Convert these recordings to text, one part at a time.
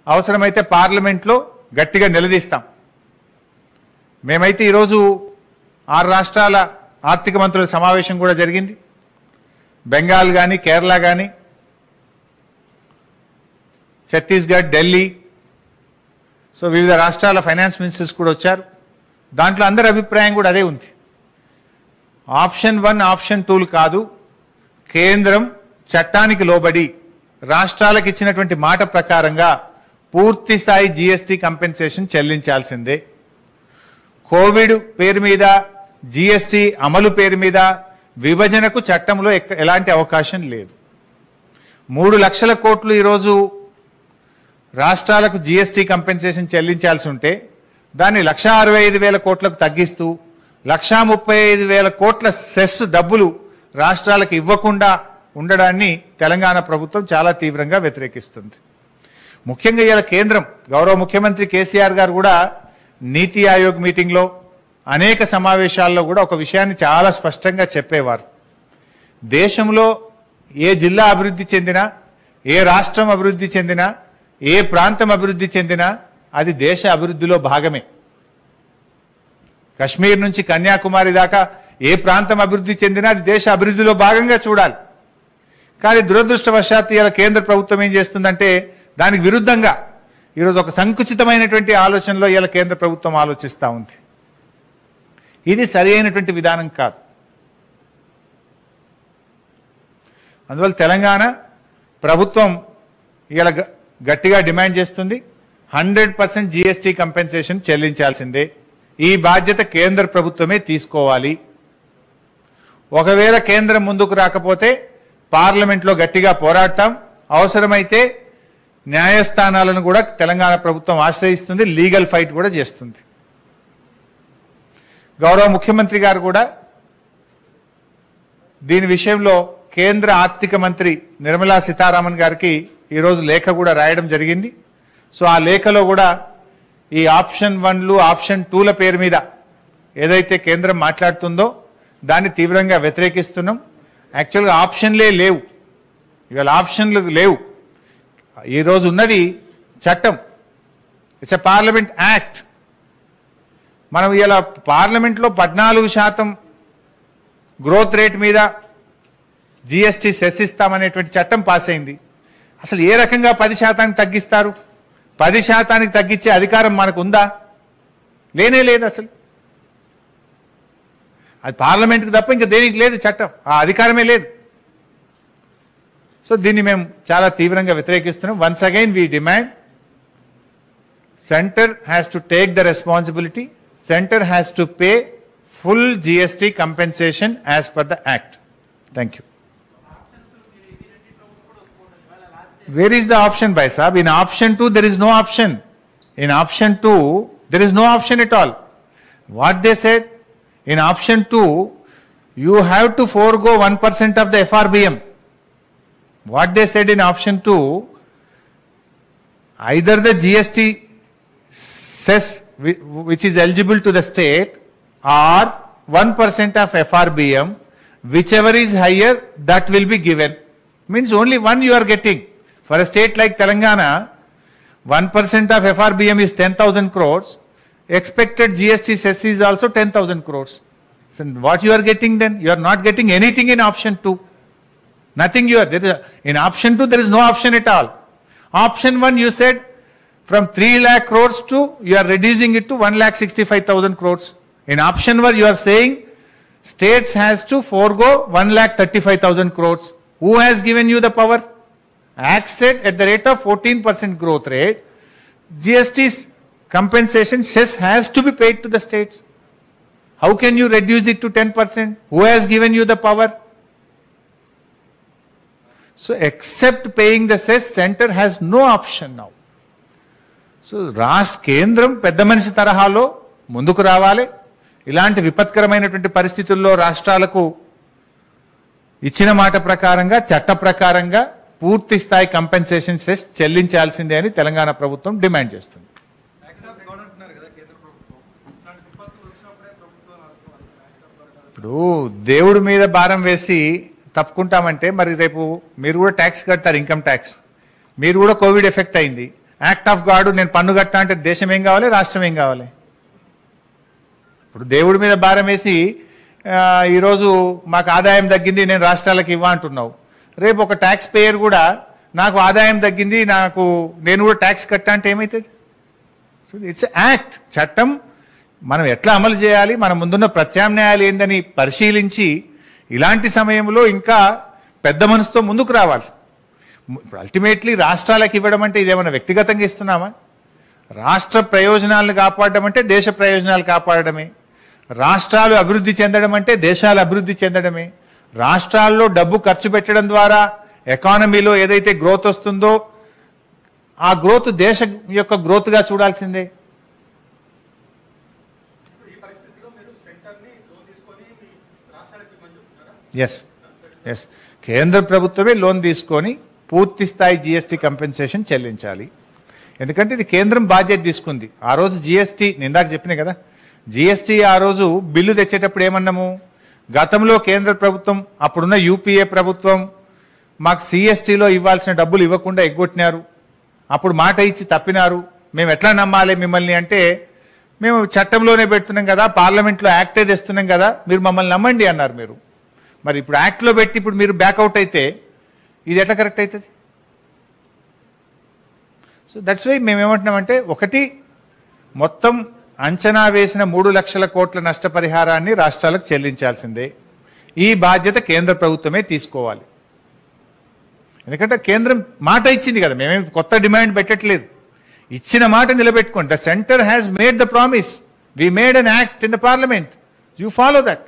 అవసరమైతే పార్లమెంట్లో గట్టిగా నిలదీస్తాం. మేమైతే ఈరోజు 6 రాష్ట్రాల ఆర్థిక మంత్రుల సమావేశం కూడా జరిగింది. బెంగాల్ కానీ, కేరళ కానీ, ఛత్తీస్గఢ్, ఢిల్లీ, సో వివిధ రాష్ట్రాల ఫైనాన్స్ మినిస్టర్స్ కూడా వచ్చారు. దాంట్లో అందరి అభిప్రాయం కూడా అదే ఉంది. ఆప్షన్ 1, ఆప్షన్ 2 కాదు, కేంద్రం చట్టానికి లోబడి రాష్ట్రాలకు ఇచ్చినటువంటి మాట ప్రకారంగా పూర్తి స్థాయి జీఎస్టీ కంపెన్సేషన్ చెల్లించాల్సిందే. కోవిడ్ పేరు మీద, జీఎస్టీ అమలు పేరు మీద విభజనకు చట్టంలో ఎలాంటి అవకాశం లేదు. 3 లక్షల కోట్లు ఈరోజు రాష్ట్రాలకు జీఎస్టీ కంపెన్సేషన్ చెల్లించాల్సి ఉంటే దాన్ని 1,65,000 కోట్లకు తగ్గిస్తూ 1,35,000 కోట్ల సెస్ డబ్బులు రాష్ట్రాలకు ఇవ్వకుండా ఉండడాన్ని తెలంగాణ ప్రభుత్వం చాలా తీవ్రంగా వ్యతిరేకిస్తుంది. ముఖ్యంగా ఇవాళ కేంద్రం గౌరవ ముఖ్యమంత్రి కేసీఆర్ గారు కూడా నీతి ఆయోగ్ మీటింగ్లో అనేక సమావేశాల్లో కూడా ఒక విషయాన్ని చాలా స్పష్టంగా చెప్పేవారు. దేశంలో ఏ జిల్లా అభివృద్ధి చెందినా, ఏ రాష్ట్రం అభివృద్ధి చెందినా, ఏ ప్రాంతం అభివృద్ధి చెందినా అది దేశ అభివృద్ధిలో భాగమే. కశ్మీర్ నుంచి కన్యాకుమారి దాకా ఏ ప్రాంతం అభివృద్ధి చెందినా అది దేశ అభివృద్ధిలో భాగంగా చూడాలి. కానీ దురదృష్టవశాత్తు ఇలా కేంద్ర ప్రభుత్వం ఏం చేస్తుందంటే దానికి విరుద్ధంగా ఈరోజు ఒక సంకుచితమైనటువంటి ఆలోచనలో ఇలా కేంద్ర ప్రభుత్వం ఆలోచిస్తూ ఉంది. ఇది సరి అయినటువంటి విధానం కాదు. అందువల్ల తెలంగాణ ప్రభుత్వం ఇలా గట్టిగా డిమాండ్ చేస్తుంది, 100% జీఎస్టీ కంపెన్సేషన్ చెల్లించాల్సిందే. ఈ బాధ్యత కేంద్ర ప్రభుత్వమే తీసుకోవాలి. ఒకవేళ కేంద్రం ముందుకు రాకపోతే పార్లమెంట్లో గట్టిగా పోరాడతాం. అవసరమైతే న్యాయస్థానాలను కూడా తెలంగాణ ప్రభుత్వం ఆశ్రయిస్తుంది, లీగల్ ఫైట్ కూడా చేస్తుంది. గౌరవ ముఖ్యమంత్రి గారు కూడా దీని విషయంలో కేంద్ర ఆర్థిక మంత్రి నిర్మలా సీతారామన్ గారికి ఈరోజు లేఖ కూడా రాయడం జరిగింది. సో ఆ లేఖలో కూడా ఈ ఆప్షన్ 1లు, ఆప్షన్ 2ల పేరు మీద ఏదైతే కేంద్రం మాట్లాడుతుందో దాన్ని తీవ్రంగా వ్యతిరేకిస్తున్నాం. యాక్చువల్గా ఆప్షన్లే లేవు, ఇవాళ ఆప్షన్లు లేవు. ఈరోజు ఉన్నది చట్టం, ఇట్స్ ఎ పార్లమెంట్ యాక్ట్. మనం ఇలా పార్లమెంట్లో 14% గ్రోత్ రేట్ మీద జిఎస్టీ సెస్ ఇస్తామనేటువంటి చట్టం పాస్ అయింది. అసలు ఏ రకంగా 10% తగ్గిస్తారు? 10% తగ్గించే అధికారం మనకు ఉందా? లేనే లేదు. అసలు అది పార్లమెంట్కి తప్ప ఇంకా దేనికి లేదు చట్టం, ఆ అధికారమే లేదు. సో దీన్ని మేము చాలా తీవ్రంగా వ్యతిరేకిస్తున్నాం. Once again we demand centre has to take the responsibility, centre has to pay full GST compensation as per the act. Thank you. Where is the option, bhai sahab? In option 2 there is no option. In option 2 there is no option at all. What they said, in option 2 you have to forego 1% of the FRBM. What they said in option 2, either the GST cess which is eligible to the state or 1% of FRBM, whichever is higher that will be given. Means only one you are getting. For a state like Telangana, 1% of FRBM is 10,000 crores. Expected GST cess is also 10,000 crores. So what you are getting then? You are not getting anything in option 2. Nothing you are. In option 2 there is no option at all. Option 1 you said from 3 lakh crores to you are reducing it to 1,65,000 crores. In option 1 you are saying states has to forego 1,35,000 crores. Who has given you the power? Act said at the rate of 14% growth rate, GST compensation cess has to be paid to the states. How can you reduce it to 10%? Who has given you the power? So except paying the cess, center has no option now. So రాష్ట్ర కేంద్రం పెద్ద మనిషి తరహాలో ముందుకు రావాలి. ఇలాంటి విపత్కరమైనటువంటి పరిస్థితుల్లో రాష్ట్రాలకు ఇచ్చిన మాట ప్రకారంగా, చట్ట ప్రకారంగా పూర్తి స్థాయి కంపెన్సేషన్ సెస్ చెల్లించాల్సిందే అని తెలంగాణ ప్రభుత్వం డిమాండ్ చేస్తుంది. ఇప్పుడు దేవుడి మీద భారం వేసి తప్పుకుంటామంటే మరి రేపు మీరు కూడా ట్యాక్స్ కడతారు, ఇన్కమ్ ట్యాక్స్. మీరు కూడా కోవిడ్ ఎఫెక్ట్ అయింది, యాక్ట్ ఆఫ్ గాడ్, నేను పన్ను కట్టా అంటే దేశం ఏం కావాలి, రాష్ట్రం ఏం కావాలి? ఇప్పుడు దేవుడి మీద భారం వేసి ఈరోజు మాకు ఆదాయం తగ్గింది, నేను రాష్ట్రాలకు ఇవ్వ అంటున్నావు. రేపు ఒక ట్యాక్స్ పేయర్ కూడా నాకు ఆదాయం తగ్గింది, నేను కూడా ట్యాక్స్ కట్టా అంటే ఏమవుతుంది? So it's act. చట్టం మనం ఎట్లా అమలు చేయాలి, మన ముందున్న ప్రత్యామ్నాయాలు ఏందని పరిశీలించి ఇలాంటి సమయంలో ఇంకా పెద్ద మనసుతో ముందుకు రావాలి. అల్టిమేట్లీ రాష్ట్రాలకు ఇవ్వడం అంటే ఇదేమన్నా వ్యక్తిగతంగా ఇస్తున్నామా? రాష్ట్ర ప్రయోజనాలను కాపాడడం అంటే దేశ ప్రయోజనాలు కాపాడడమే. రాష్ట్రాలు అభివృద్ధి చెందడం అంటే దేశాలు అభివృద్ధి చెందడమే. రాష్ట్రాల్లో డబ్బు ఖర్చు పెట్టడం ద్వారా ఎకానమీలో ఏదైతే గ్రోత్ వస్తుందో ఆ గ్రోత్ దేశం యొక్క గ్రోత్గా చూడాల్సిందే. ఎస్, కేంద్ర ప్రభుత్వమే లోన్ తీసుకొని పూర్తి స్థాయి జిఎస్టీ కంపెన్సేషన్ చెల్లించాలి. ఎందుకంటే ఇది కేంద్రం బాధ్యత తీసుకుంది. ఆ రోజు జిఎస్టీ ఇందాక చెప్పినా కదా, జిఎస్టీ ఆ రోజు బిల్లు తెచ్చేటప్పుడు ఏమన్నాము, గతంలో కేంద్ర ప్రభుత్వం అప్పుడున్న యూపీఏ ప్రభుత్వం మాకు సిఎస్టీలో ఇవ్వాల్సిన డబ్బులు ఇవ్వకుండా ఎగ్గొట్టినారు, అప్పుడు మాట ఇచ్చి తప్పినారు, మేము ఎట్లా నమ్మాలి మిమ్మల్ని అంటే, మేము చట్టంలోనే పెడుతున్నాం కదా, పార్లమెంట్లో యాక్టే తెస్తున్నాం కదా, మీరు మమ్మల్ని నమ్మండి అన్నారు. మీరు మరి ఇప్పుడు యాక్ట్లో పెట్టి ఇప్పుడు మీరు బ్యాక్అవుట్ అయితే ఇది ఎట్లా కరెక్ట్ అవుతుంది? సో దట్స్ వై మేము ఏమంటున్నామంటే, ఒకటి మొత్తం అంచనా వేసిన 3 లక్షల కోట్ల నష్టపరిహారాన్ని రాష్ట్రాలకు చెల్లించాల్సిందే. ఈ బాధ్యత కేంద్ర ప్రభుత్వమే తీసుకోవాలి. ఎందుకంటే కేంద్రం మాట ఇచ్చింది కదా, మేమేం కొత్త డిమాండ్ పెట్టట్లేదు, ఇచ్చిన మాట నిలబెట్టుకోండి. The centre has made the promise, we made an act in the parliament, you follow that.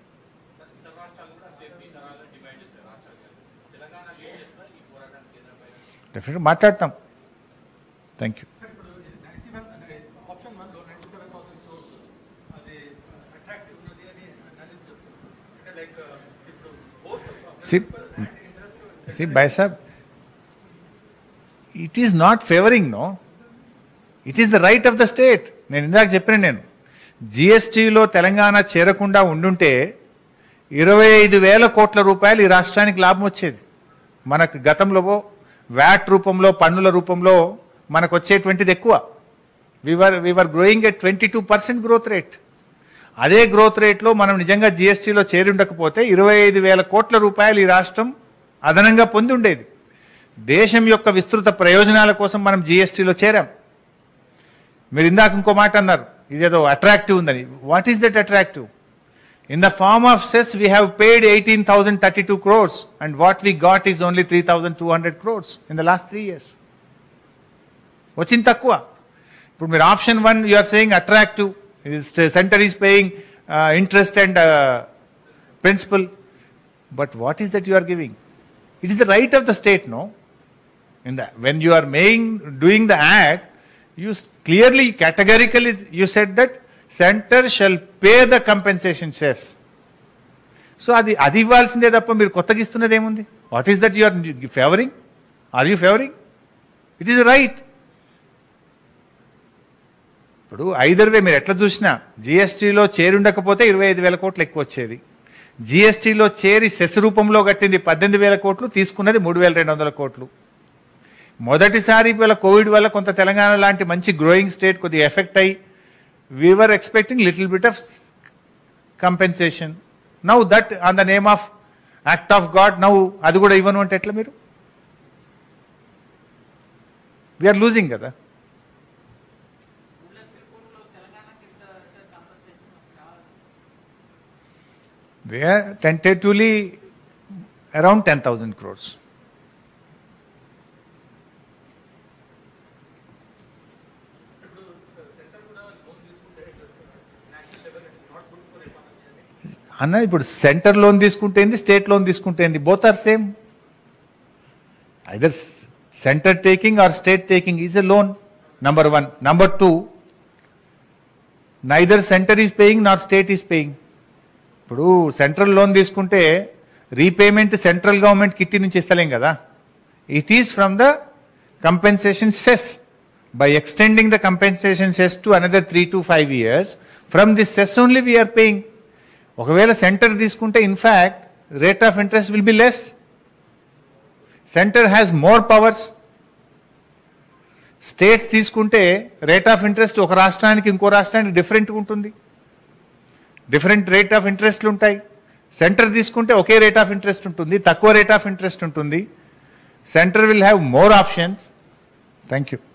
డెఫినెట్గా మాట్లాడతాం. Thank you. See, Bhai Sahab, it is not favoring, no. It is the right of the state. నేను ఇందాక చెప్పాను, జిఎస్టీలో తెలంగాణ చేరకుండా ఉండుంటే 25,000 కోట్ల రూపాయలు ఈ రాష్ట్రానికి లాభం వచ్చేది. మనకు గతంలో వ్యాట్ రూపంలో, పన్నుల రూపంలో మనకు వచ్చేటువంటిది ఎక్కువ. we were growing at 22% growth rate. అదే గ్రోత్ రేట్లో మనం నిజంగా జిఎస్టీలో చేరి ఉండకపోతే 25,000 కోట్ల రూపాయలు ఈ రాష్ట్రం అదనంగా పొంది ఉండేది. దేశం యొక్క విస్తృత ప్రయోజనాల కోసం మనం జిఎస్టీలో చేరాం. మీరు ఇందాక ఇంకో మాట అన్నారు, ఇదేదో అట్రాక్టివ్ ఉందని. What is that attractive? In the form of cess we have paid 18,032 crores and what we got is only 3,200 crores in the last 3 years. వచ్చింది తక్కువ. ఇప్పుడు మీరు option 1 you are saying attractive, centre is paying interest and principal, but what is that you are giving? It is the right of the state, no? When you are doing the act, you clearly, categorically, you said that center shall pay the compensation cess. So, adi ఇవ్వాల్సిందే తప్ప మీరు కొత్తగా ఇస్తున్నది ఏముంది? What is that you are favoring? Are you favoring? It is right. ఇప్పుడు either way మీరు ఎట్లా చూసినా జిఎస్టీలో చేరి ఉండకపోతే 25,000 కోట్లు ఎక్కువ వచ్చేది. జిఎస్టీలో చేరి సెస్ రూపంలో కట్టింది 18,000 కోట్లు, తీసుకున్నది 3,200 కోట్లు. మొదటిసారి ఇవాళ కోవిడ్ వల్ల కొంత తెలంగాణ లాంటి మంచి గ్రోయింగ్ స్టేట్ కొద్దిగా ఎఫెక్ట్ అయ్యి we are expecting little bit of compensation. Now that on the name of act of God, now అది కూడా ఇవ్వను అంటే ఎట్లా? మీరు వీఆర్ లూజింగ్ కదా. We are tentatively around 10,000 crores. అన్న ఇప్పుడు సెంటర్ లోన్ తీసుకుంటేంది, స్టేట్ లోన్ తీసుకుంటేంది, both are same. Either centre taking or state taking is a loan, number 1. Number 2, neither center is paying nor state is paying. ఇప్పుడు central loan తీసుకుంటే repayment central government kitty నుంచి ఇస్తలేం కదా. It is from the compensation cess. By extending the compensation cess to another 3 to 5 years, from this cess only we are paying. ఒకవేళ centre తీసుకుంటే in fact rate of interest will be less. Centre has more powers. States తీసుకుంటే rate of interest ఒక రాష్ట్రానికి ఇంకో రాష్ట్రానికి డిఫరెంట్గా ఉంటుంది, different rate of ఇంట్రెస్ట్లు ఉంటాయి. సెంటర్ తీసుకుంటే ఒకే రేట్ ఆఫ్ ఇంట్రెస్ట్ ఉంటుంది, తక్కువ రేట్ ఆఫ్ ఇంట్రెస్ట్ ఉంటుంది. Centre will have more options. Thank you.